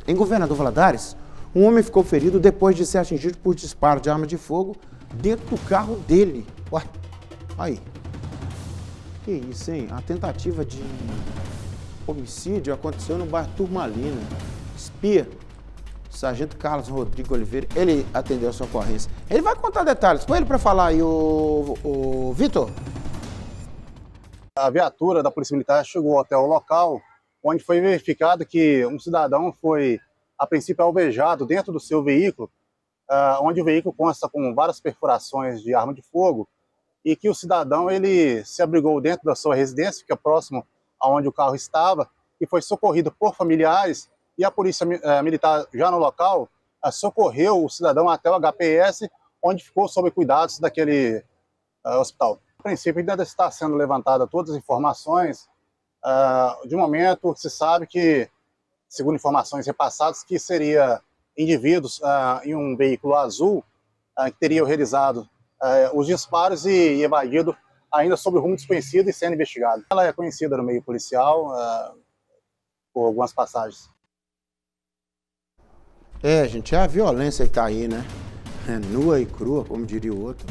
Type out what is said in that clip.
Em Governador Valadares, um homem ficou ferido depois de ser atingido por disparo de arma de fogo dentro do carro dele. Ué, aí. Que isso, hein? A tentativa de homicídio aconteceu no bairro Turmalina. Espia. Sargento Carlos Rodrigo Oliveira, ele atendeu a sua ocorrência. Ele vai contar detalhes. Com ele para falar aí, o Vitor. A viatura da Polícia Militar chegou até o local, onde foi verificado que um cidadão foi, a princípio, alvejado dentro do seu veículo, onde o veículo consta com várias perfurações de arma de fogo, e que o cidadão ele se abrigou dentro da sua residência, que é próximo aonde o carro estava, e foi socorrido por familiares, e a Polícia Militar, já no local, socorreu o cidadão até o HPS, onde ficou sob cuidados daquele hospital. A princípio, ainda está sendo levantada todas as informações. De momento, se sabe que, segundo informações repassadas, que seria indivíduos em um veículo azul que teriam realizado os disparos e evadido ainda sob rumo desconhecido e sendo investigado. Ela é conhecida no meio policial por algumas passagens. Gente, é a violência que tá aí, né? É nua e crua, como diria o outro.